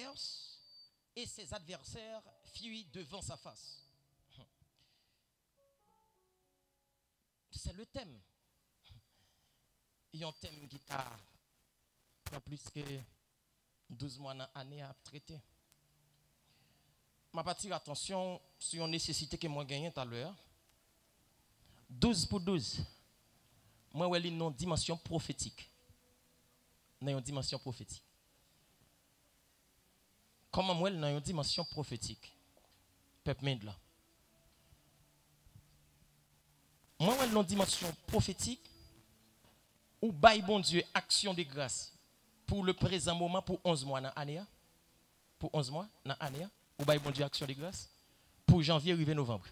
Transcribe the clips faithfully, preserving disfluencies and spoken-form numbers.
disperse et ses adversaires fuient devant sa face. C'est le thème. Il y a un thème qui a plus que douze mois dans l'année à traiter. Je vais attirer attention sur une nécessité que moi gagné tout à l'heure. douze pour douze. Moi, j'ai une dimension prophétique. Dans une dimension prophétique. Comment moi, dans une dimension prophétique? Peuple là. Moi, j'ai une dimension prophétique où bail bon Dieu action de grâce pour le présent moment pour onze mois dans l'année. Pour onze mois dans l'année. Ou bail bon Dieu action de grâce pour janvier arriver novembre.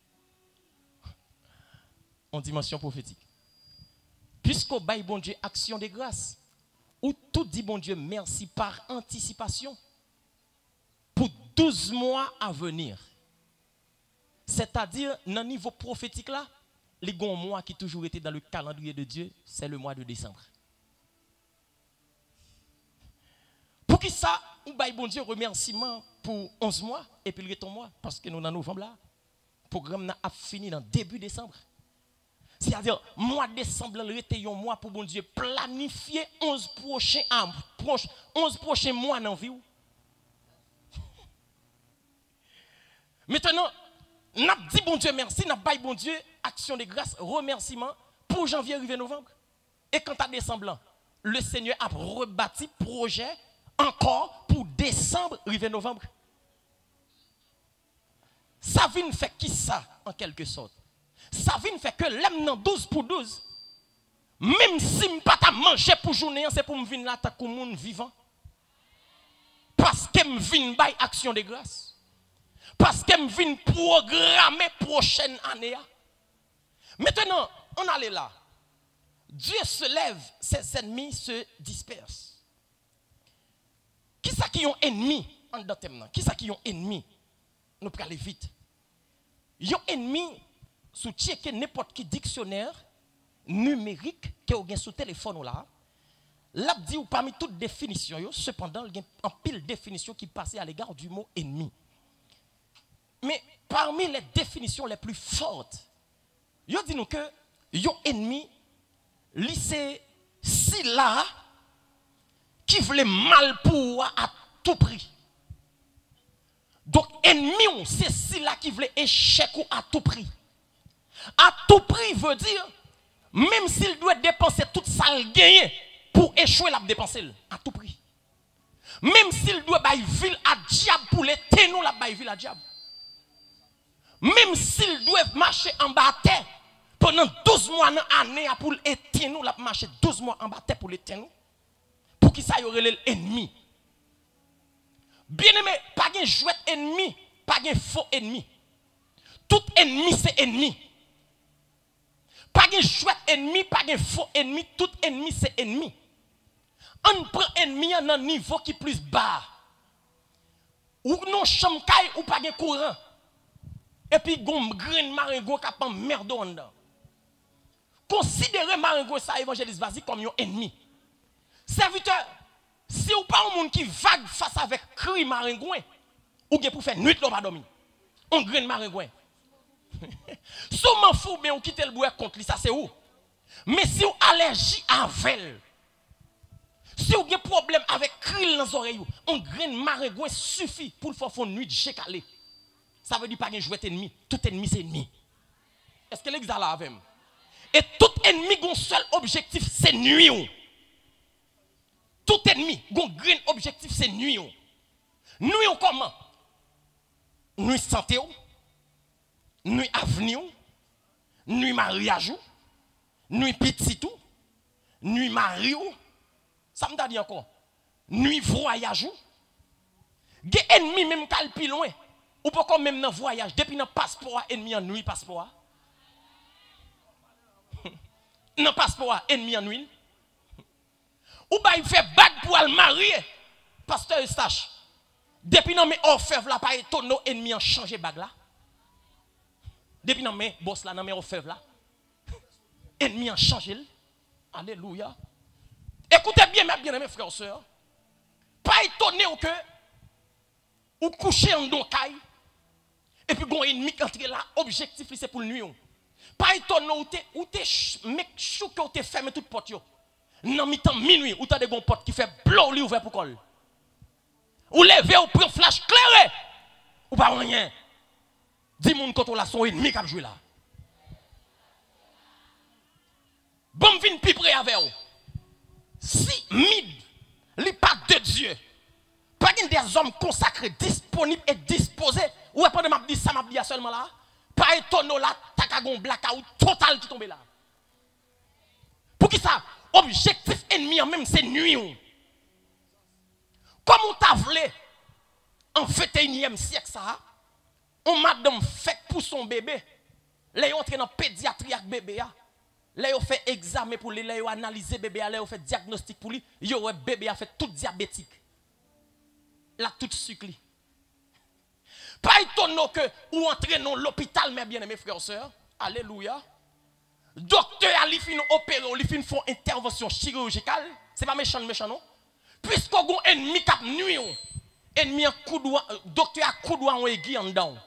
En dimension prophétique. Puisqu'au bail bon Dieu action de grâce ou tout dit bon Dieu merci par anticipation pour douze mois à venir. C'est-à-dire dans le niveau prophétique là, les bons mois qui toujours été dans le calendrier de Dieu, c'est le mois de décembre. Pour qui ça, on bail bon Dieu remerciement pour onze mois et puis le reste mois parce que nous dans novembre là, le programme a fini dans début décembre. C'est-à-dire mois de décembre le reste un mois pour bon Dieu planifier onze prochains onze prochains mois dans vie. Maintenant, n'a dit bon Dieu merci, n'a bail bon Dieu action de grâce, remerciement pour janvier arrivé novembre. Et quand à décembre, le Seigneur a rebâti projet encore pour décembre arrivé novembre. Ça vient faire qui ça en quelque sorte? Ça vient faire que l'aime dans douze pour douze. Même si je ne pas manger pour journée, c'est pour me venir là comme monde vivant. Parce que je viens by action de grâce. Parce que je viens programmer prochaine année. Maintenant, on allait là. Dieu se lève, ses ennemis se dispersent. Qui ça qui ont ennemi en dedans thème? Qui ça qui ont ennemi? Nous pouvons aller vite. Ils ont ennemi sous checker n'importe quel dictionnaire numérique que vous avez sur le téléphone là. Là dit ou parmi toutes définitions, cependant il y a un pile définition qui passait à l'égard du mot ennemi. Mais parmi les définitions les plus fortes, yo dit nous que yo ennemi lycée si là qui voulait mal pour à tout prix. Donc ennemi c'est si là qui voulait échec ou à tout prix. À tout prix veut dire même s'il doit dépenser tout ça le gagner pour échouer l'a dépenser à tout prix. Même s'il doit bailler ville à diable pour les ténons la bailler ville à diable. Même s'il doit marcher en bas terre pendant douze mois dans l'année pour l'éteindre, nous la marcher douze mois en bas terre pour l'éteindre. Pour qui ça y aurait l'ennemi. Bien aimé, pas de jouet ennemi, pas de faux ennemi. Tout ennemi c'est ennemi. Pas de jouet ennemi, pas de faux ennemi, tout ennemi c'est ennemi. On prend ennemi à un niveau qui est plus bas. Ou non chambre ou pas de courant. Et puis, gon grain maringo qui a merde en dedans. Considérez maringo ça évangéliste vas-y comme un ennemi. Serviteur, si ou pas un monde qui vague face avec cri maringo, ou bien pour faire nuit l'on pas dormir. On grain maringo. Si on m'en fout mais on quitte le bois contre lui, ça c'est où? Mais si on allergie à vel, si on a un problème avec cri dans les oreilles, on grain maringo suffit pour le faire nuit chécalé. Ça veut dire pas que jouet ennemi. Tout ennemi c'est ennemi. Est-ce que l'exal a avec moi? Et tout ennemi a un seul objectif, c'est nuire. Tout ennemi a un grand objectif, c'est nuire. Nuire comment? Nuire santé, nuire avenir, nuire mariage, nuire petit tout, nuire mari. Ça me dit encore. Nuire voyage. Des ennemis même calpi loin. Ou pourquoi même dans voyage, depuis dans passeport, ennemi en nuit passeport. Dans passeport, ennemi en nuit. Ou bah il fait bague pour le marier. Pasteur Eustache. Depuis dans mes orfèvres là, pas étonné ennemi en changer bague là. Depuis dans mes boss là, dans mes orfèvres là. Ennemi en changer. Alléluia. Écoutez bien mes bien-aimés frères et sœurs. Pas étonné que ou coucher en don caille et puis gon ennemi qui entre là, objectif c'est pour le nuire. Pas étonnant ou t'es ou t'es mec chou que t'es fermé toute porte yo. Non mi temps minuit ou t'as des gon porte qui fait blow li ouvert pour col. Ou lever ou prend flash clairé. Ou pas rien. Dis moun quand on la son ennemi qui a joué là. Bon vin pi près avec vous. Si mid li pas de Dieu. Pas des hommes consacrés, disponibles et disposés. Ou après de m'a dit ça m'a dit seulement là. Pas étonnant là, t'as qu'à gon blackout total qui tombe là. Pour qui ça? Objectif ennemi en même c'est nuit. Comme on t'a voulu en vingt et unième siècle ça, on madame fait pour son bébé. Là on entre dans pédiatrie avec bébé là. Là on fait examen pour lui, là on analyser bébé, là on fait diagnostic pour lui. Yo bébé a fait tout diabétique. Là tout sucre. Pas étonnant que ou entrer dans l'hôpital mes bien-aimés frères et sœurs. Alléluia. Docteur Ali fin opérer, li fin font intervention chirurgicale, c'est pas méchant méchant non. Puisqu'on gon ennemi cap nuit, ennemi en coup doigt, docteur a coup doigt en aiguille en dedans.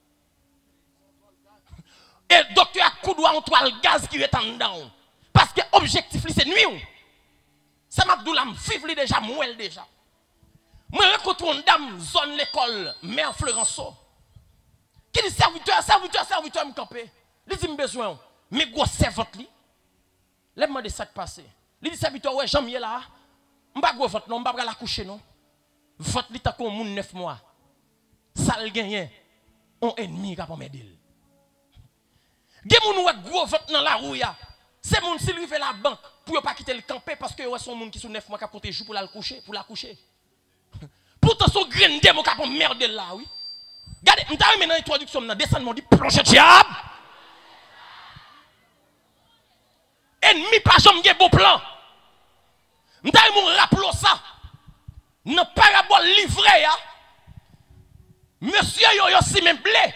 Et docteur a coup doigt en toile gaz qui est en dedans. Parce que objectif c'est nuit. Ça m'a dit là vivre déjà mouel déjà. Moi rencontre une dame zone l'école mère Florenceau. Qui dit serviteur serviteur serviteur me camper. Il dit me besoin mais gros servante li. Lève moi de ça qui passé. Il dit serviteur ouais Jean-Miel là. M'pa gros vote non, m'pa la coucher non. Vote li ta kon moun neuf mois. Ça le gagne. On ennemi ka pa m'aider. Gen moun ouais gros vote dans la rue ya. C'est moun s'il rive la banque pour pas quitter le camper parce que ouais son moun qui sous neuf mois ka compter jour pour la coucher, pour la coucher. Pourtant son grain démo ka pa merde là oui. Regardez, m'ta remen dans introduction nan descend mon dit plonge diable. Ennemi pas jamais gen bon plan. M'ta mon rappelons ça. Dans parabole livré ya. Monsieur yo yo si même blé.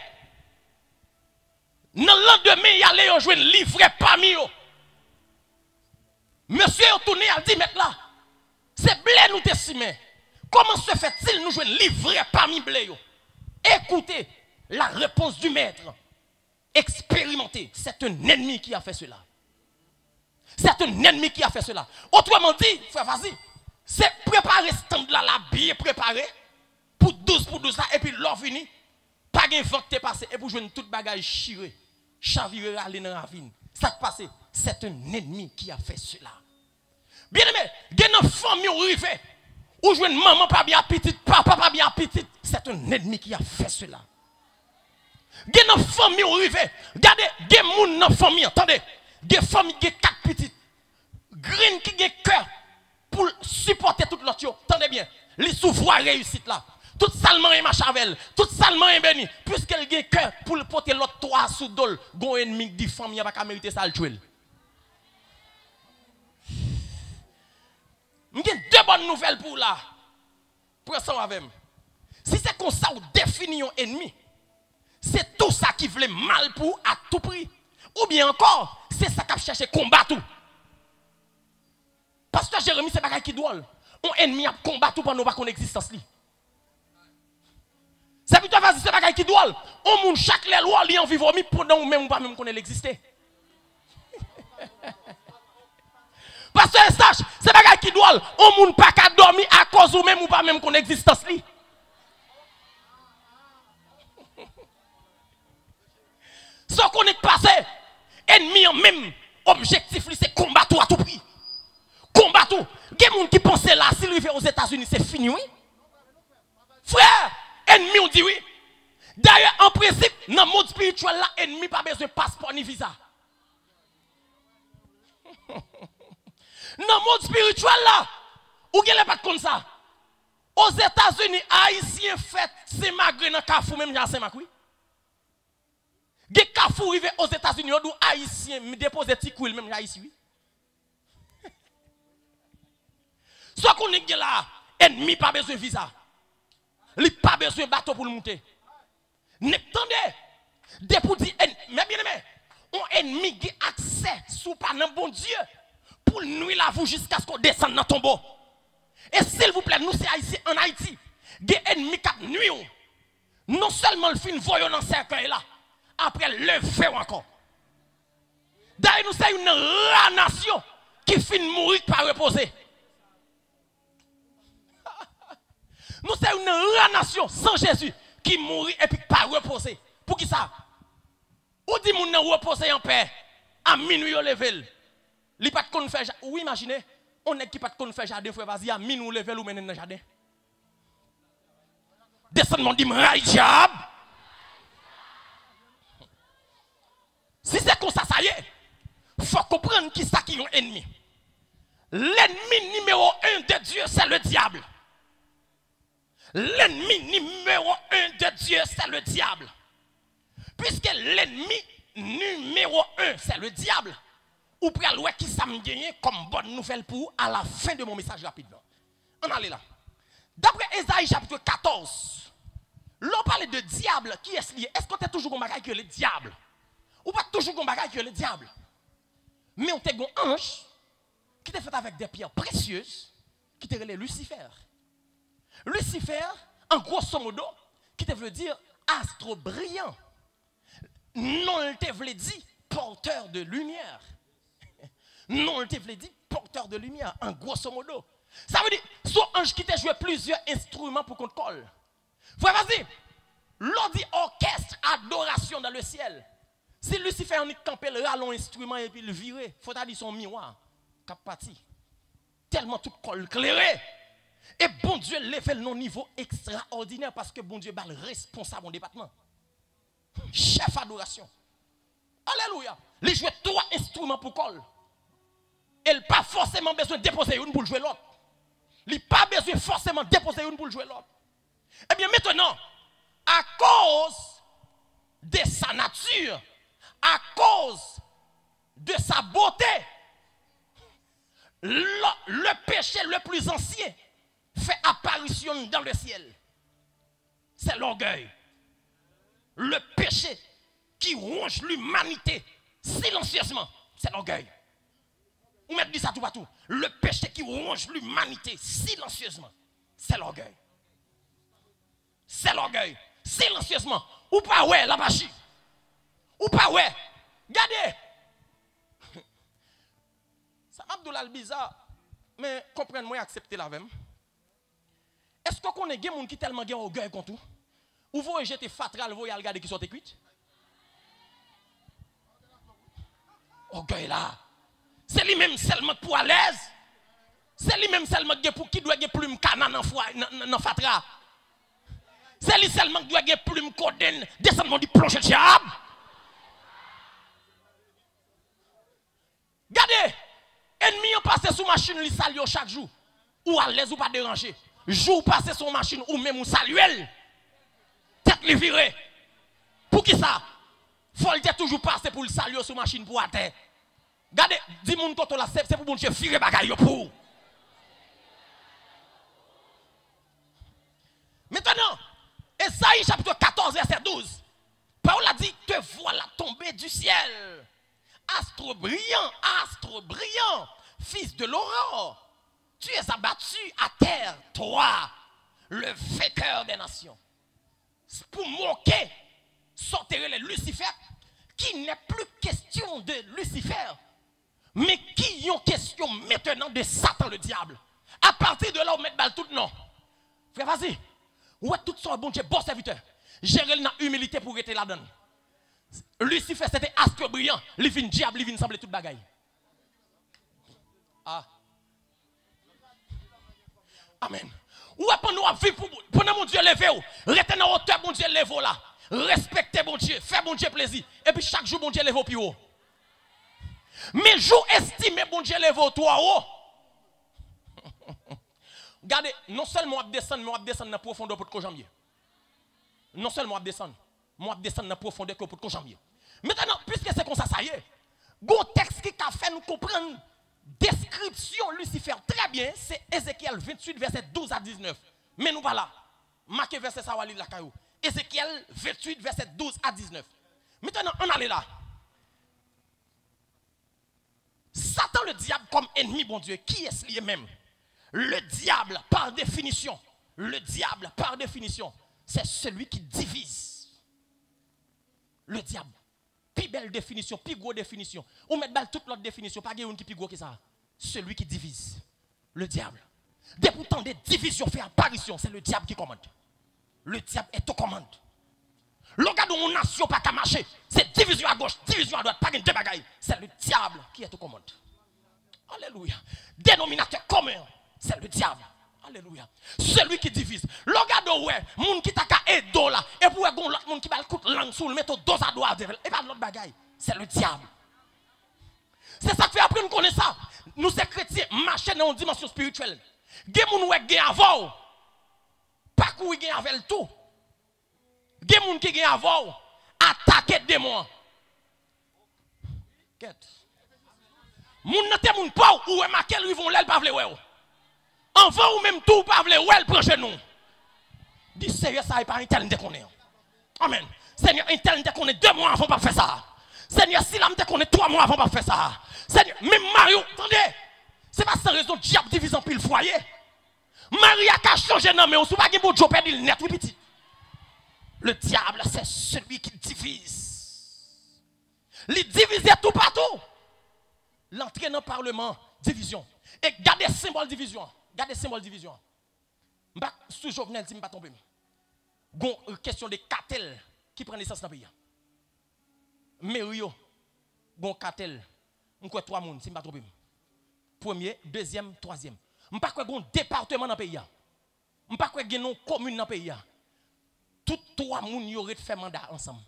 Dans lendemain y aller yo joindre livré parmi yo. Monsieur yo tourné a dit mec là. C'est blé nous te simé. Comment se fait-il nous joindre livré parmi blé yo? Écoutez la réponse du maître. Expérimentez, c'est un ennemi qui a fait cela. C'est un ennemi qui a fait cela. Autrement dit, frère, vas-y, c'est préparer ce stand là, là, bien préparé, pour douze pour douze là, et puis l'or fini, pas de vente te passé, et pour jouer toute bagage chiré, chaviré, aller dans la ravine. Ça te passe, c'est un ennemi qui a fait cela. Bien aimé, il y a une famille arrivée, ou jouer une maman pas bien petite, papa pas bien petite, c'est un ennemi qui a fait cela. Il y a une famille arrivée, regardez, il y a une dans famille, attendez, il y a une famille qui a quatre petites, green qui a cœur pour supporter toute l'autre. Attendez bien, les souffroirs réussite là. Tout salement est machavel, tout salement est béni, puisqu'elle a cœur pour porter l'autre toit sous dol, gon ennemi dit famille pas mériter ça le tuer. J'ai deux bonnes nouvelles pour là. Pour ça avec moi. Si c'est comme ça ou définit un ennemi, c'est tout ça qui voulait mal pour à tout prix. Ou bien encore, c'est ça qui cherche combattre. Pasteur Jérémie, c'est pas qui doit. Un ennemi a combattu pendant pas qu'on existence li. C'est plutôt vas-y, c'est pas qui doit. On moun chaque les lois li en vivre mi pendant ou même ou pas même qu'on exister. Pasteur Estache, c'est pas qui doit. On moun pas qu'à dormir à cause ou même ou pas même qu'on existence li. Ce qu'on est passé, ennemi en même objectif c'est combattre à tout prix. Combattre. Il y a des gens qui pensent là, s'il arrive aux États-Unis, c'est fini, oui. Frère, ennemi on dit oui. D'ailleurs, en principe, dans le monde spirituel là, ennemi pas besoin de passeport ni visa. Dans le monde spirituel là, où il n'y a pas comme ça. Aux États-Unis, Haïtiens fait c'est magre dans Carrefour, même dans Saint-Macri. Des Carrefour arrivé aux États-Unis, où Haïtiens déposent des petits couilles, même Haïti, oui. Ce qu'on est là, ennemi pas besoin de visa. Il pas besoin de bateau pour le monter. N'entendez? Depuis dire, mais bien aimé, un ennemi qui a accès sous par un bon Dieu pour nuire la vous jusqu'à ce qu'on descende dans le tombeau. Et s'il vous plaît, nous c'est Haïti, en Haïti. Des ennemis qui nuit. Non seulement le fin voyant dans cercueil là, après le fait encore. D'ailleurs, nous sommes une rare nation qui finit mourir par reposer. Nous sommes une rare nation sans Jésus qui mourit et puis pas reposer. Pour qui ça? Ou dit moun nan reposer en paix à minuit au level. Li pas de faire ou imaginez, on est qui pas de faire jardin frère vas-y à minuit au level ou menen dans jardin. Descend mon dit ray diable. Si c'est comme ça ça y est, faut comprendre qui ça qui est un ennemi. L'ennemi numéro un de Dieu c'est le diable. L'ennemi numéro un de Dieu, c'est le diable. Puisque l'ennemi numéro un, c'est le diable. Ou pour aller qui ça me gagne comme bonne nouvelle pour à la fin de mon message rapidement. On allait là. D'après Ésaïe chapitre quatorze, l'on parle de diable qui est lié. Est-ce qu'on est toujours comme bagaille que le diable? Ou pas toujours comme bagaille que le diable? Mais on est un ange qui était fait avec des pierres précieuses qui était relé Lucifer. Lucifer, en grosso modo, qui te veut dire astre brillant. Non, il te veut dire porteur de lumière. Non, il te veut dire porteur de lumière, en grosso modo. Ça veut dire, son ange qui t'a joué plusieurs instruments pour qu'on te colle. Frère, vas-y. L'on dit orchestre, adoration dans le ciel. Si Lucifer en campé le rallon instrument et puis le virer, faut dire son miroir, cap parti. Tellement tout colle clairé. Et bon Dieu lève le niveau extraordinaire parce que bon Dieu est le responsable du département. Chef adoration. Alléluia. Il joue trois instruments pour col. Il n'a pas forcément besoin de déposer une pour jouer l'autre. Il n'a pas besoin forcément de déposer une pour jouer l'autre. Eh bien maintenant, à cause de sa nature, à cause de sa beauté, le, le péché le plus ancien fait apparition dans le ciel. C'est l'orgueil. Le péché qui ronge l'humanité silencieusement, c'est l'orgueil. Vous mettez dit ça tout partout. Le péché qui ronge l'humanité silencieusement, c'est l'orgueil. C'est l'orgueil. Silencieusement. Ou pas ouais, la machine. Ou pas ouais. Regardez. Ça m'a dit bizarre, mais comprenez-moi et acceptez la même. Est-ce qu'on connaît des gens qui tellement ont orgueil contre tout? Ou vous jeter fatral, vous regarder qui sont cuites? Orgueil là. C'est lui-même seulement pour à l'aise. C'est lui-même seulement pour qui doit avoir plume canan dans fatra. C'est lui seulement qui doit avoir plume coden descendre du plancher de diable. Regardez, ennemi ont passé sur machine li salio chaque jour. Ou à l'aise ou pas déranger. Jour passé sur machine ou même ou saluel. Tête li virée. Pour qui ça? Faut le toujours passer pour le saluer sur machine pour à terre. Regardez, dis moun koto la c'est pour bon Dieu virer bagaille pour. Maintenant, Ésaïe chapitre quatorze verset douze. Paul a dit te voilà tomber du ciel. Astre brillant, astre brillant, fils de l'aurore. Tu es abattu à terre, toi, le vainqueur des nations. Pour moquer, sortir les Lucifer, qui n'est plus question de Lucifer, mais qui est question maintenant de Satan le diable. À partir de là, on met balle tout non. Frère, vas-y. Ouais, tout ça, bon Dieu, bon serviteur. Gérer la humilité pour être là-dedans. Lucifer, c'était astre brillant. Il vient diable, il vient sembler toute bagaille. Ah. Amen. Ou après nous vivre pour pour mon Dieu lever ou retenez en hauteur mon Dieu lever là. Respectez mon Dieu, faites mon Dieu plaisir et puis chaque jour mon Dieu lever au plus haut. Mais jour estimé mon Dieu lever au toi haut. Regardez, non seulement on descend, mais on descend dans la profondeur pour te jambier. Non seulement on descend, mais on descend dans la profondeur pour te jambier. Maintenant, puisque c'est comme ça, ça y est. Bon texte qui a fait nous comprendre description Lucifer très bien, c'est Ézéchiel vingt-huit verset douze à dix-neuf. Mais nous pas là. Marquez verset ça la caillou. Ézéchiel vingt-huit verset douze à dix-neuf. Maintenant, on allait là. Satan le diable comme ennemi bon Dieu, qui est lié même? Le diable par définition Le diable, par définition, c'est celui qui divise. Le diable. Plus belle définition, plus gros définition. On met toute l'autre définition, pas une qui plus gros que ça. Celui qui divise. Le diable. Dès pourtant des divisions fait apparition, c'est le diable qui commande. Le diable est aux commandes. Le gars dont on nation pas qu'à marcher, c'est division à gauche, division à droite, pas une deux bagailles. C'est le diable qui est aux commandes. Alléluia. Dénominateur commun, c'est le diable. Alléluia. Celui qui divise. Le gars de ouais, moun qui t'a qu'à aider là, et pour l'autre moun qui va le coup langue sous le mettre dos à dos, et pas l'autre bagaille, c'est le diable. C'est ça que fait après nous connaissons ça. Nous sommes chrétiens, marcher dans une dimension spirituelle. Gen moun wè gen avant, pas kou gen avec tout. Gen moun qui gen avant, attaquer démon. Quête. Moun nan te moun pa ou e makel rivon lèl pa vle wè ou. Enfant ou même tout pas vle wèl prend genou. Dis sérieux ça est pas un tel de connaît. Amen. Seigneur, un tel de connaît deux mois avant pas faire ça. Seigneur, si l'âme te connaît trois mois avant pas faire ça. Seigneur, même Mario, attendez. C'est pas sans raison diable divise en pile foyer. Marie a changé non mais on sou pas gen bon job perdre le net oui petit. Le diable c'est celui qui divise. Il divise tout partout. L'entrée dans le parlement, division. Et gardez symbole division. Gardez symbole division. M'pa sous Jovenel dit m'pa tomber. Gon question de cartel qui prend naissance dans le pays. Mais Rio, gon cartel. M'ko trois moun si m'pa tomber. Premier, deuxième, troisième. M'pa quoi gon département dans le pays. M'pa quoi gen non commune dans le pays. Tout trois moun y aurait fait mandat ensemble.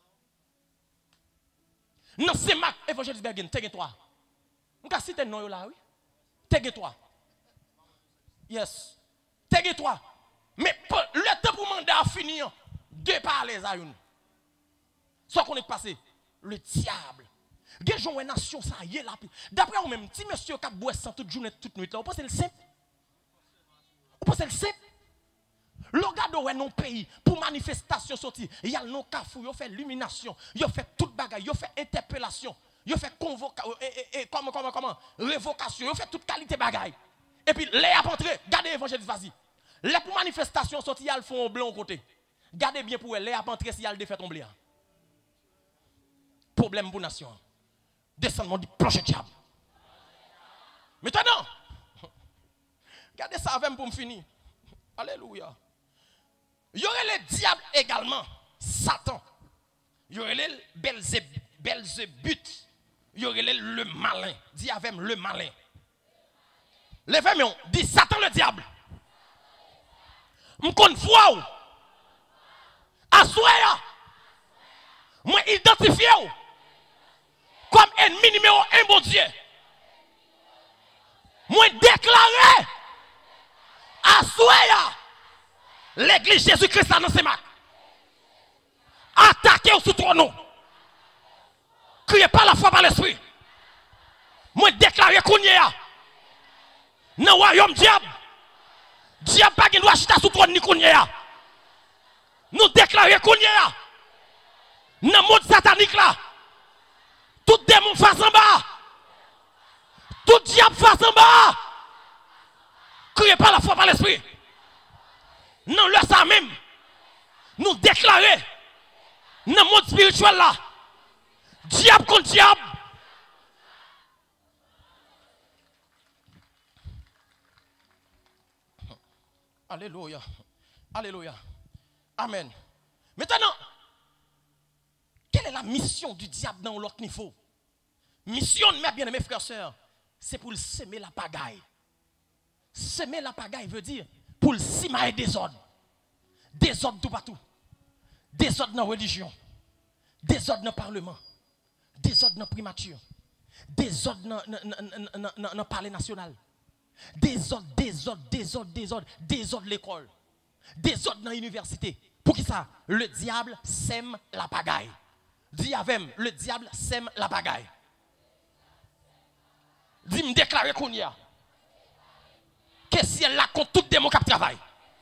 Non c'est Mac évangéliste Bergen, t'es toi. M'ka citer non yo là oui. T'es toi. Yes. T'es toi. Mais le temps pour mandat fini, deux parler à une. Soit qu'on est passé, le diable. Gen joue nation ça y est là. D'après vous même, si monsieur cap boire sans toute journée toute nuit là, vous pensez le simple? Vous pensez le simple? Le gars de non pays pour manifestation sortie, il y a non cafou, il fait illumination, il fait toute bagaille, il fait interpellation, il fait convocation, et, et, comment comment comment révocation, il fait toute qualité bagaille. Et puis les a entré, gardez évangéliste vas-y. Les pour manifestation sortie, il font au blanc côté. Gardez bien pour elle, les a entré si il défait tomber. Problème pour nation. Descendement du projet diable. Maintenant, regardez ça avec pour me finir. Alléluia. Il y aurait le diable également, Satan. Il y aurait le Belzébuth. Il y aurait le malin. Dis avec le malin. Levez-moi, dis Satan le diable. Je connais foi. Assoya. Moi identifié comme ennemi numéro un, bon Dieu. Moi déclaré. Assoya. L'église Jésus-Christ dans ses marques. Attaquez sous ton nom. Criez pas la foi par l'esprit. Moi déclaré qu'on y a. Dans le royaume diable. Diable pas qui doit chita sous ton ni qu'on y a. Nous déclarons qu'on y a. Dans le monde satanique là. Tout démon face en bas. Tout diable face en bas. Criez pas la foi par l'esprit. Non, le ça même. Nous déclarer dans le monde spirituel là. Diable contre diable. Alléluia. Alléluia. Amen. Maintenant, quelle est la mission du diable dans l'autre niveau? Mission, mes bien-aimés frères et sœurs, c'est pour semer la pagaille. Semer la pagaille veut dire pour le simailler désordre. Désordre tout partout. Désordre dans la religion. Désordre dans le parlement. Désordre dans la primature. Désordre dans le palais national. Désordre, désordre, désordre, désordre, désordre l'école. Désordre dans l'université. Pour qui ça? Le diable sème la pagaille. Dis avec moi, le diable sème la pagaille. Dis me déclarer qu'on y a. Que si elle a contre tout démon qui travaille.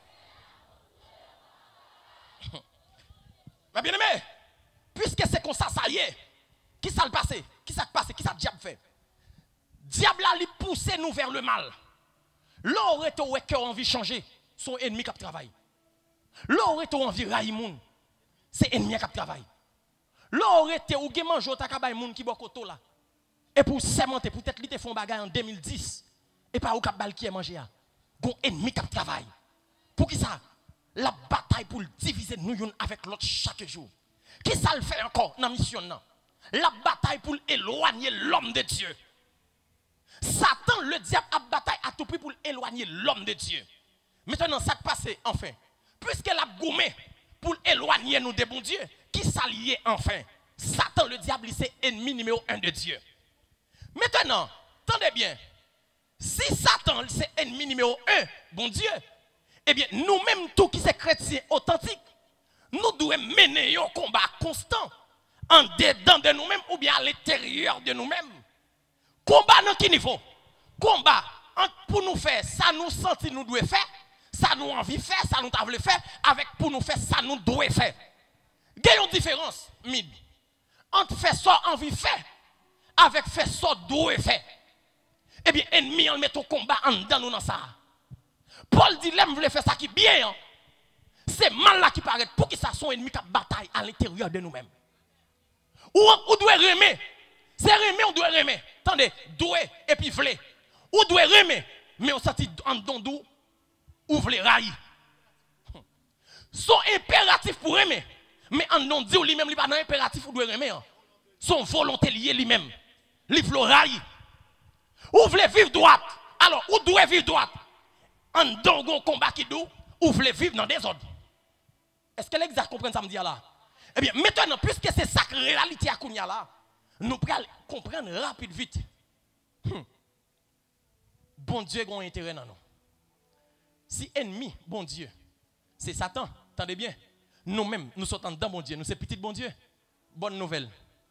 Mais bien aimé, puisque c'est comme ça, ça y est. Qui ça le passé? Qui ça passe? Qui ça le diable fait? Diable a lui poussé nous vers le mal. Là, aurait ton cœur envie de changer. son ennemi qui travaille. L'aurait envie Raïmoun, c'est ennemi qui travaille. L'aurait ou gen manjo ta ka bay moun qui bokoto là. Et pour sémenter peut-être li te font bagay en deux mille dix et pas ou ka bal qui est mangé a. Gon ennemi qui travaille. Pour qui ça? La bataille pour diviser nous yon avec l'autre chaque jour. Qui ça le fait encore dans mission nan? La bataille pour éloigner l'homme de Dieu. Satan, le diable, a bataille à tout prix pour éloigner l'homme de Dieu. Maintenant, ça passe enfin. Puisqu'elle a gommé pour éloigner nous de bon Dieu, qui s'allie enfin? Satan, le diable, c'est ennemi numéro un de Dieu. Maintenant, attendez bien. Si Satan, c'est ennemi numéro un, bon Dieu, eh bien, nous-mêmes, tous qui sommes chrétiens authentiques, nous devons mener un combat constant en dedans de nous-mêmes ou bien à l'intérieur de nous-mêmes. Combat dans quel niveau? Combat pour nous faire ça nous sentir nous devons faire, ça nous envie faire, ça nous voulons faire, avec pour nous faire ça nous devons faire. Il y a une différence, mid, entre faire ça envie faire, avec faire ça devons faire. Eh bien, ennemi, on met au combat en dedans nous dans ça. Paul dit, l'aime voulait faire ça qui bien. C'est mal là qui paraît pour que ça soit ennemi qui bataille à l'intérieur de nous-mêmes. Ou on doit remettre. C'est remet, on doit remettre. Attendez, doit et puis vle. Ou doit remettre, mais on sortit en don ou vle raï. Son impératif pour remettre, mais en non dit lui-même, il pas dans impératif ou doit remettre. Son volonté liée lui-même. Il vle raï. Ou vle vivre droite. Alors, ou doit vivre droite. En don un combat qui dou, ou vle vivre dans des ordres. Est-ce que l'exact comprend ça me dit là? Eh bien, maintenant, puisque c'est ça la réalité à Kounia là, nous pouvons comprendre rapide, vite. Hum. Bon Dieu a un intérêt dans nous. Si ennemi, bon Dieu, c'est Satan, attendez bien, nous-mêmes, nous sommes dans bon Dieu, nous sommes petits bon Dieu. Bonne nouvelle.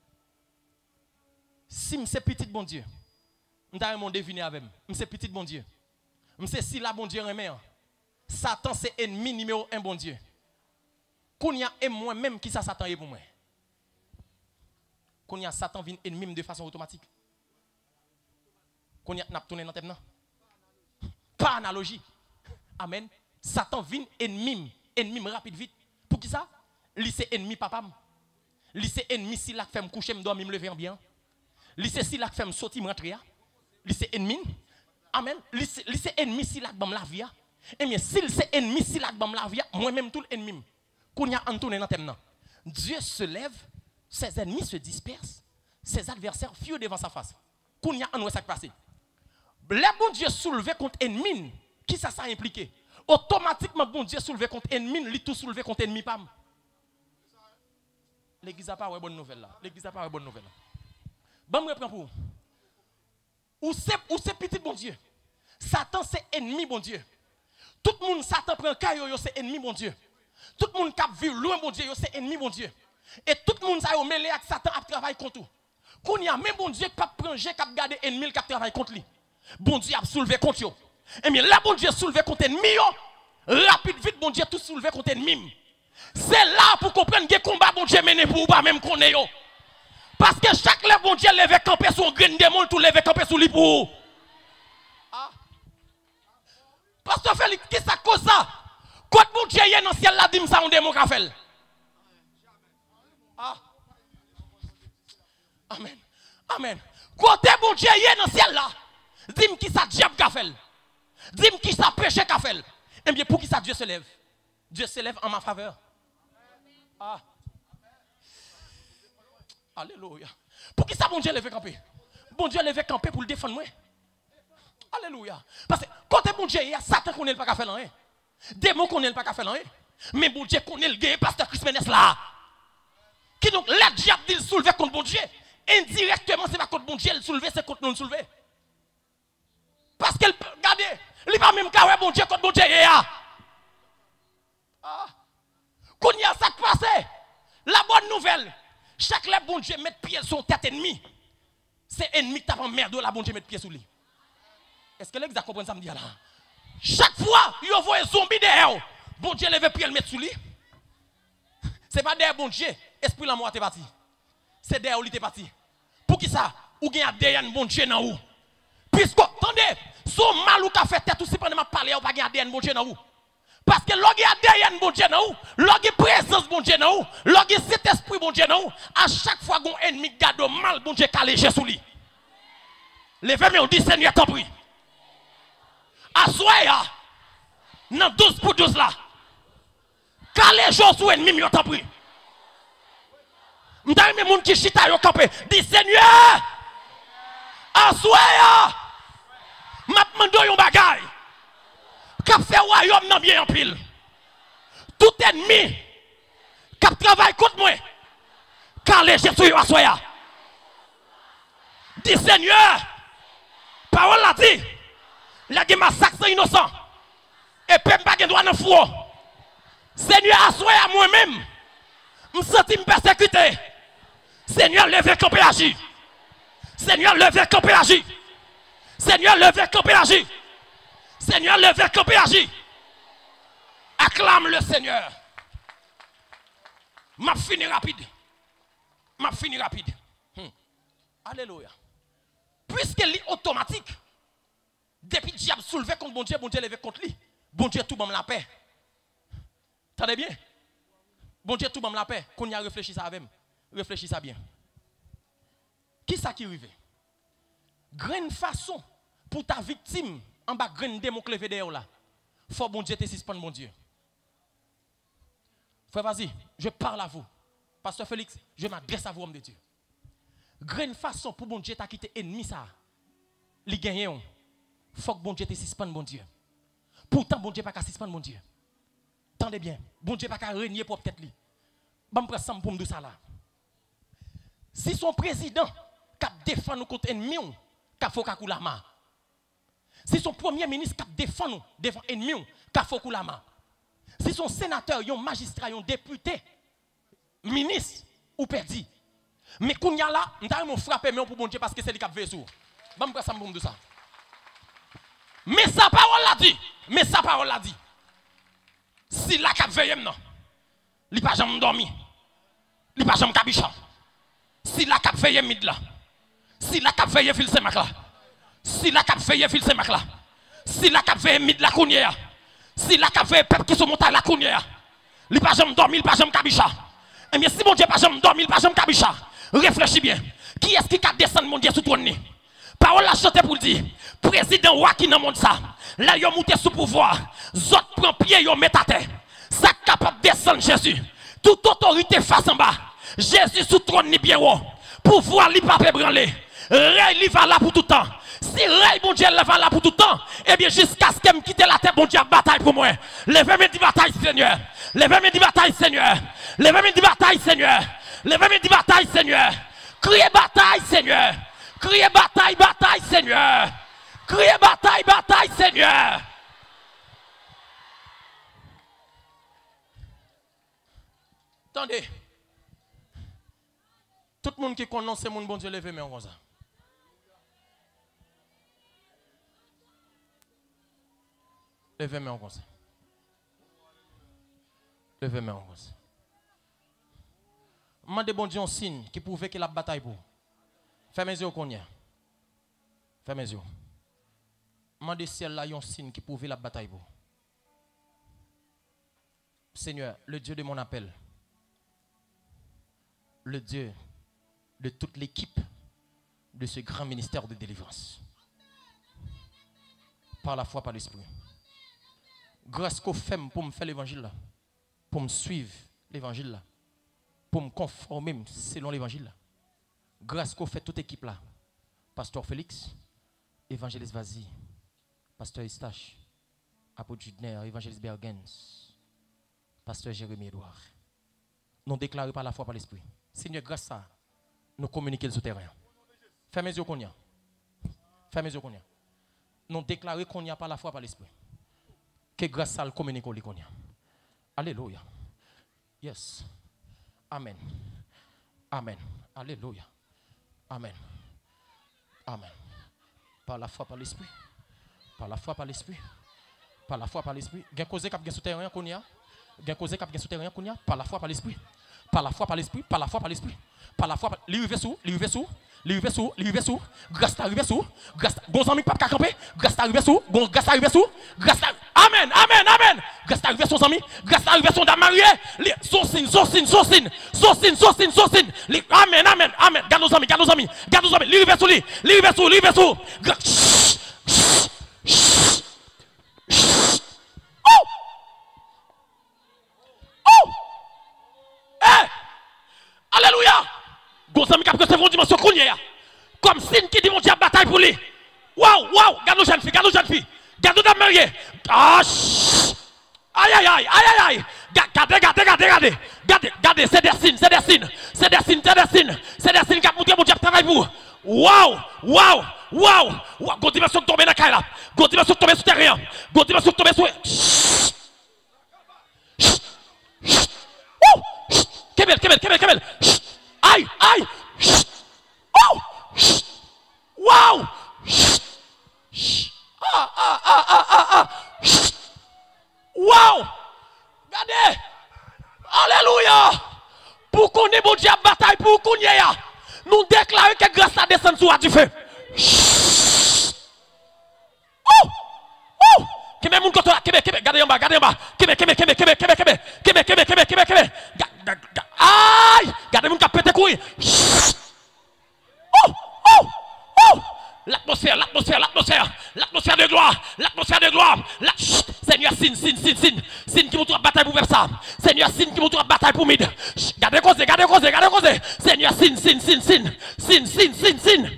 Si nous sommes petits bon Dieu, nous avons deviné avec nous. Nous sommes petits bon Dieu. Nous sommes si là bon Dieu remet. Satan c'est ennemi numéro un bon Dieu. Kounia et moi-même qui ça Satan est pour moi. Kounia Satan vient ennemi de façon automatique. Kounia n'a pas tourné dans tête non. Pas analogie. Amen. Satan vient ennemi, ennemi rapide vite. Pour qui ça? Lui c'est ennemi papa. Lui c'est ennemi si la fait me coucher me dormir me lever en bien. Lui c'est si la fait me sortir me rentrer. Lui c'est ennemi. Amen. Lui c'est ennemi si la bam la vie. Et bien s'il c'est ennemi si la bam la vie, moi-même tout l'ennemi. Kounia en tourné dans tête non. Dieu se lève, ses ennemis se dispersent, ses adversaires fuient devant sa face. Kounia en où ça passe. Le bon Dieu soulevé contre ennemi, qui ça ça impliqué? Automatiquement bon Dieu soulevé contre ennemi, lui tout soulevé contre ennemi pam. L'église n'a pas une bonne nouvelle là. L'église n'a pas une bonne nouvelle là. Bon me reprend pour. Ou c'est ou c'est petit bon Dieu. Satan c'est ennemi bon Dieu. Tout le monde Satan prend caillou c'est ennemi bon Dieu. Tout le monde qui vit loin bon Dieu c'est ennemi bon Dieu. Et tout le monde ça yo mêlé avec Satan a travaillé contre tout. Qu'on y a même bon Dieu qui pas prendre qui a garder ennemi qui travaille contre lui. Bon Dieu a soulevé contre yo. Et bien là bon Dieu soulevé contre ennemi yo. Rapide vite bon Dieu tout soulevé contre ennemi. C'est là pour comprendre que combat bon Dieu mené pour pas même connaît yo. Parce que chaque lève bon Dieu levé camper sur grain de monde tout levé camper sur lui pour. Ah. Pasteur Félix qui ça cause ça? Quand bon Dieu est dans le ciel là dit ça on démon ka fait. Ah. Amen. Amen. Côté bon Dieu est dans le ciel là. Dis-moi qui ça diable ka fait. Dis-moi qui ça péché ka fait. Et bien pour qui ça Dieu se lève? Dieu se lève en ma faveur. Ah. Alléluia. Pour qui ça bon Dieu levé camper? Bon Dieu levé camper pour le défendre moi. Alléluia. Parce que côté bon Dieu, il y a Satan qu'on n'est pas faire rien. Démon qu'on n'est pas faire rien. Mais bon Dieu qu'on est le gars pasteur Chris Menes là. Qui donc le diable dit soulever contre bon Dieu. Indirectement c'est pas contre bon Dieu, il soulever c'est contre nous soulever. Parce qu'elle regardez, il pas même carré bon Dieu contre bon Dieu. Ah. Qu'on y a ça qui passe. La bonne nouvelle, chaque le bon Dieu met pied sur tête ennemi. C'est ennemi qui t'a en merde la bon Dieu met pied sur lui. Est-ce que l'exact comprend ça me dit là? Chaque fois, il voit un zombie derrière. Bon Dieu lève pied le mettre sur lui. C'est pas derrière bon Dieu, esprit la mort est parti. C'est derrière où il est parti. Pour qui ça? Ou gagne derrière bon Dieu dans où? Puisque attendez, son mal ou qu'a fait tête aussi pendant m'a parler ou pas gagne derrière bon Dieu dans où? Parce que l'on a derrière bon Dieu dans ou, l'on a présence bon Dieu dans ou, l'on a cet esprit bon Dieu dans ou, à chaque fois qu'on ennemi garde mal bon Dieu calé sous lui. Levez-moi on dit Seigneur t'en prie. Assoya dans douze pour douze là. Calé sous ennemi yo t'en prie. M'ta mes moun qui chita yo campé, dit Seigneur assoya m'a demandé yon bagay. Kap fait royaume nan bien en pile. Tout ennemi kap travaille contre moi. Car les Jésus yo assoya. Dis Seigneur, parole la dit, la gen massacre innocent. Et peuple pas gen droit nan fou. Seigneur assoya moi-même. Me senti me persécuter. Seigneur levez camper agir. Seigneur levez camper agir. Seigneur levez camper agir. Seigneur, levez camper agir. Acclame le Seigneur. M'a fini rapide. M'a fini rapide. Hmm. Alléluia. Puisque est automatique, depuis le diable soulevé contre bon Dieu, bon Dieu levé contre lui. Bon Dieu tout bon la paix. T'entendez bien? Bon Dieu tout bon la paix. Qu'on y a réfléchi ça avec. Réfléchis ça bien. Qui ça qui arrive? Grande façon pour ta victime. En bas, grain démon levé derrière là. Faut bon Dieu te suspendre, mon Dieu. Frère, vas-y, je parle à vous. Pasteur Félix, je m'adresse à vous, homme de Dieu. Grain façon pour bon Dieu t'a quitté ennemi ça. Li gagne. Faut que bon Dieu te suspende, mon Dieu. Pourtant, bon Dieu pas qu'à suspendre, mon Dieu. Tendez bien. Bon Dieu pas qu'à régner pour peut-être lui. Bon, me prendre pour me dire ça là. Si son président qui défend nous contre ennemi, qui faut qu'à la main. Si son premier ministre qui défend nous, défend ennemi, qui faut la main. Si son sénateur, un magistrat, un député, ministre, ou perdu. Mais quand y a là, nous avons frappé pour bon Dieu parce que c'est lui qui a fait sous. Bon, me ça me dire ça. Mais sa parole l'a dit. Mais sa parole l'a dit. Si la cap veille non, il pas jamais dormi. Il pas jamais cabicha. Si la cap veille mid là. Si la cap veille fil semak là. Si la cap veille fil semak là. Si la cap veille mid la kounière. Si la cap veille peuple qui sont montés la kounière. Il pas jamais dormi, il pas jamais cabicha. Eh bien si mon Dieu pas jamais dormi, il pas jamais cabicha. Réfléchis bien. Qui est-ce qui a descendu mon Dieu sous ton nez? Parole la chanté pour dire, président roi qui dans le monde ça, là yon monté sous pouvoir, zot prend pied yon met à terre. Ça capable de descendre Jésus. Toute autorité face en bas. Jésus sous trône ni bien haut. Pouvoir li pas branler. Rey li va là pour tout temps. Si rey bon Dieu va là pour tout temps, eh bien jusqu'à ce qu'elle me quitte la terre, bon Dieu bataille pour moi. Levez-moi di bataille Seigneur. Levez-moi di bataille Seigneur. Levez-moi di bataille Seigneur. Levez-moi di bataille Seigneur. Criez bataille Seigneur. Criez bataille, bataille, Seigneur. Criez bataille, bataille, Seigneur. Attendez. Tout le monde qui connaît ce monde, bon Dieu, levez mes comme ça. Levez mes comme ça. Levez mes comme ça. Demandez bon Dieu un signe qui prouve qu'il a bataille pour. Fermez les yeux qu'on y a. Fermez les yeux. Demandez ciel là un signe qui prouve la bataille pour. Seigneur, le Dieu de mon appel. Le Dieu de toute l'équipe de ce grand ministère de délivrance. Par la foi, par l'esprit. Grâce qu'au fait pour me faire l'évangile là. Pour me suivre l'évangile là. Pour me conformer selon l'évangile là. Grâce qu'on fait toute équipe là. Pasteur Félix, évangéliste Vazi, Pasteur Eustache, Apôtre Judner, évangéliste Bergens, Pasteur Jérémie Edouard. Nous déclarons par la foi, par l'esprit. Seigneur, grâce à ça, nous communiquons sur le terrain. Fermez les yeux qu'on y a. Fermez les yeux qu'on y a. Nous déclarons qu'on y a par la foi, par l'esprit. Que grâce à ça, nous communiquons qu'on y a. Alléluia. Yes. Amen. Amen. Alléluia. Amen. Amen. Par la foi, par l'esprit. Par la foi, par l'esprit. Par la foi, par l'esprit. Gen cause k'ap gen sous terrain qu'on y a. Gen cause cap gen souterrain kounya par la foi par l'esprit. Par la foi par l'esprit, par la foi par l'esprit. Par la foi, li rive sous, li rive sous, li rive sous, li rive sous, grâce ta rive sous, grâce gon ami pas ka camper, grâce ta rive sous, gon grâce ta rive sous, grâce ta Amen, amen, amen. Grâce ta rive sous ami, grâce ta rive sous dame mariée, saucine, saucine, saucine, saucine, saucine, saucine. Amen, amen, amen. Garde nos amis, garde nos amis, garde nos amis, li rive sous li, li rive sous, li rive sous. Oh! Oh! Eh! Alléluia! Gonzami qui a recevoir une dimension qu'on comme signe qui dit mon Dieu bataille pour lui. Waouh, waouh, garde nos jeunes filles, garde nos jeunes filles, garde nos dames mariées. Ah, aïe, aïe, aïe, aïe, aïe, regardez, regardez, regardez, regardez, regardez, regardez, c'est des signes, c'est des signes, c'est des signes, c'est des signes, c'est des signes qui a montré mon Dieu travail pour. Waouh, waouh, waouh, waouh, gon dimension qui tombe dans la caille là, gon dimension qui tombe sur terrain, gon dimension qui tombe sur. Kebel, Kebel, Kebel, Kebel. Aïe, aïe. Oh! Wow! Ah, ah, ah, ah, ah, ah. Wow! Regardez! Alléluia! Pour qu'on ait mon Dieu à bataille, pour qu'on y ait, nous déclarons que grâce à descendre sur du feu. Oh! Oh! Kebe moun koto, kebe, kebe, regardez en bas, regardez en bas. Kebe, kebe, kebe, kebe, kebe, kebe, kebe, kebe, kebe, kebe, kebe. Aïe! Regardez moun qui a pété couille. Oh! Oh! Oh! L'atmosphère, l'atmosphère, l'atmosphère, l'atmosphère de gloire, l'atmosphère de gloire. La... Seigneur, signe, signe, signe, signe, signe qui montre la bataille pour faire ça. Seigneur, signe qui montre la bataille pour mid. Gardez cause, gardez cause, gardez cause. Seigneur, signe, signe, signe, signe, signe, signe, signe, signe.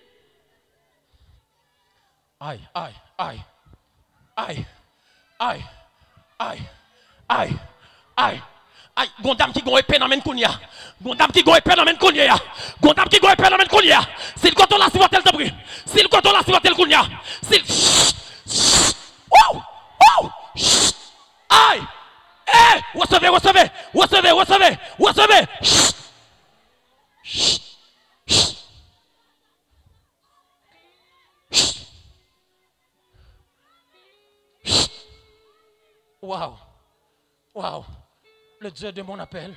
Aïe, aïe, aïe, aïe, aïe, aïe, aïe, aïe. Aïe, gondam qui gon épée dans men kounya. Gondam qui gon épée dans men kounya. Gondam qui gon épée dans men kounya. S'il coton la sivotel te prie. S'il coton la sivotel kounya. S'il Wow! Wow! Aïe! Eh! Recevez, recevez, recevez, recevez, recevez. Wow! Wow! Le Dieu de mon appel,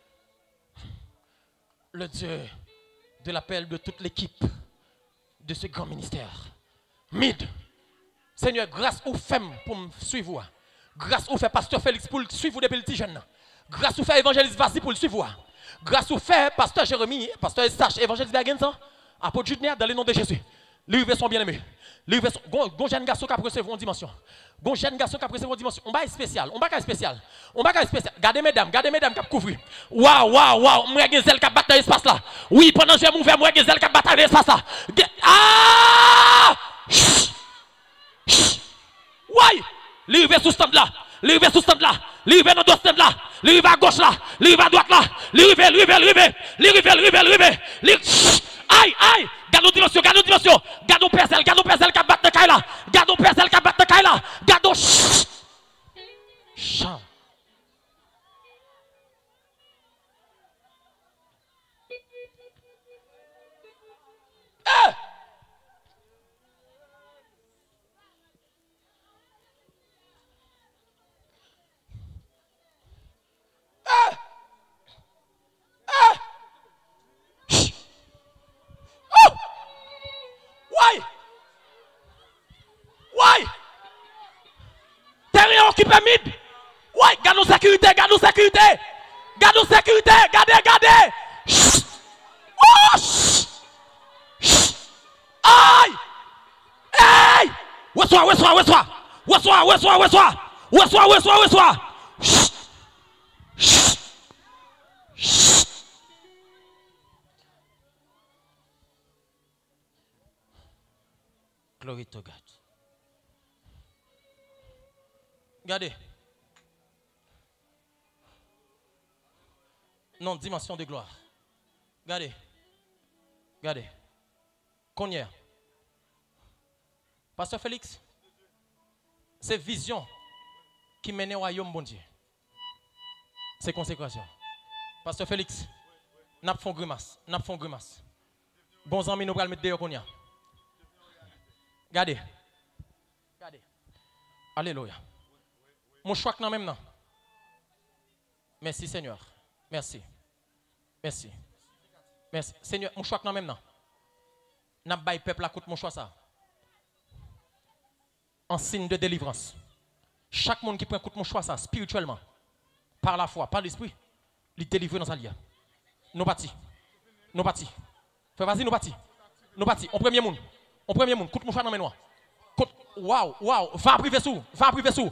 le Dieu de l'appel de toute l'équipe de ce grand ministère. Mid, Seigneur, grâce aux femmes pour me suivre, grâce au fait pasteur Félix pour le suivre depuis le petit jeune, grâce au fait évangéliste Vasi pour le suivre, grâce au fait pasteur Jérémie, pasteur Sache, évangéliste Bergensan, apôtre Judner dans le nom de Jésus. Livre son bien-aimé. Livre son. Gon jeune garçon qui a recevoir une dimension. Gon jeune garçon qui a recevoir une dimension. On va spécial. On va spécial. On va spécial. Gardez mesdames, gardez mesdames qui a couvrir. Waouh, waouh, waouh. Moi j'ai zèle qui a battu dans l'espace là. Oui, pendant que j'ai ouvert, moi j'ai zèle qui a battu dans l'espace là. Ah! Ouais! Livre sous stand là. Livre sous stand là. Livre dans deux stand là. Livre à gauche là. Livre à droite là. Livre, livre, livre. Livre, livre, livre. Livre. Aïe, aïe! Garde nos dimensions, garde nos dimensions. Garde nos perselles, garde nos perselles qui battent de Kaila. Garde nos perselles qui battent de Kaila. Garde nos chants. Eh! Eh! Eh! Why? Why? Terrain occupé mid. Why? Garde nos sécurité, garde nos sécurité. Garde nos sécurité, gardez, gardez. Oh! Aïe! Hey! Reçois, reçois, reçois. Reçois, reçois, reçois. Reçois, reçois, reçois. Glory to God. Regardez. Non, dimension de gloire. Regardez. Regardez. Combien? Pasteur Félix, c'est vision qui mène au royaume, bon Dieu. C'est consécration. Pasteur Félix, n'a pas fait grimace. N'a pas fait grimace. Bons amis, nous allons mettre dehors. Regardez. Regardez. Alléluia. Mon choix que même non. Merci Seigneur. Merci. Merci. Merci. Seigneur, mon choix quand même non. N'a pas peuple à côté mon choix ça. En signe de délivrance. Chaque monde qui prend compte mon choix ça spirituellement, par la foi, par l'esprit, il délivre dans sa vie. Nous partis. Nous partis. Fais vas-y nous partis. Nous partis. On premier monde. On premier monde. Coute mon choix dans mes noix. Waouh, waouh, va priver sous, va priver sous.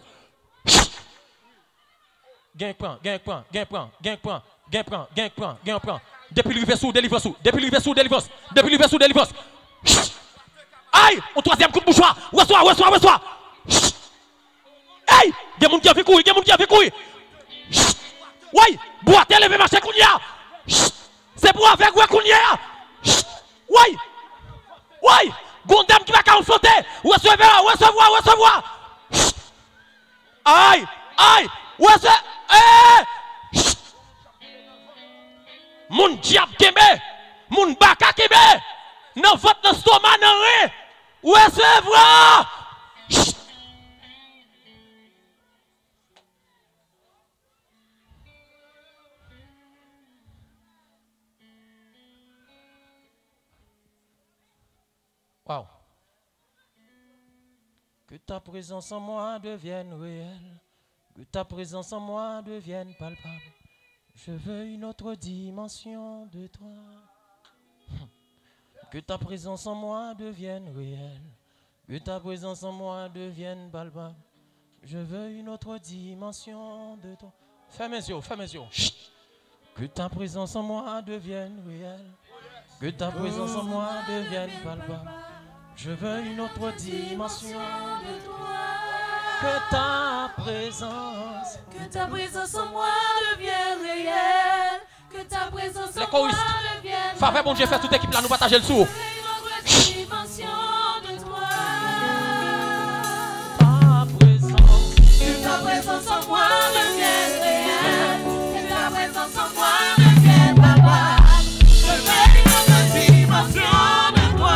Gain point, gain point, gain point, gain point, gain point, gain point, gain point. Depuis le sous, délivre sous, depuis le sous, délivrance, depuis le sous, délivrance. Aïe, au troisième coup de mouchoir, reçois, reçois, reçois. Aïe, il y a des gens qui ont fait courir, il y a des gens qui ont fait courir. Oui, bois, t'es levé, marché, Kounia. C'est pour avec quoi, Kounia. Oui, oui. Gondam qui va sauter, recevoir, recevoir, recevoir. Aïe, aïe, recevoir. Eh! Mon diable kebe, mon baka kebe, dans votre stomac, dans rien. Recevoir. Wow. Que ta présence en moi devienne réelle, que ta présence en moi devienne palpable. Je veux une autre dimension de toi. Que ta présence en moi devienne réelle, que ta présence en moi devienne palpable. Je veux une autre dimension de toi. Ferme mes yeux, ferme mes yeux. Chut. Que ta présence en moi devienne réelle, que ta présence en moi devienne palpable. Je veux une autre dimension de toi. Que ta présence, que ta présence en moi devienne réelle. Que ta présence en moi devienne. Faveur, bon Dieu, fait toute équipe là, nous partager le sourd. Une autre dimension de toi. Ta présence, que ta présence en moi devienne réelle. Que ta présence en moi devienne palpable. Je veux une autre dimension de toi.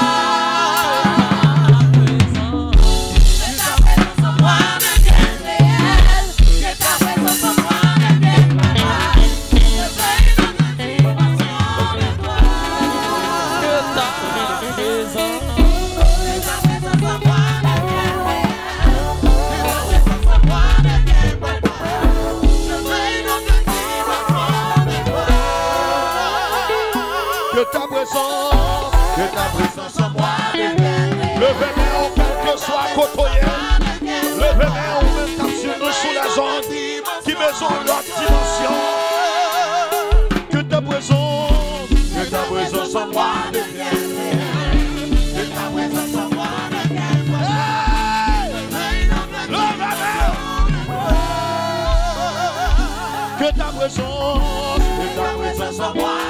Que ta présence, que ta présence en moi devienne. Levez-moi quel que soit côtoyé. Levez-moi ou même captionné sous la zone qui maison l'autre dimension. Que ta présence, que ta présence en moi devienne. Que ta présence en moi devienne. Levez-moi. Que ta présence, que ta présence en moi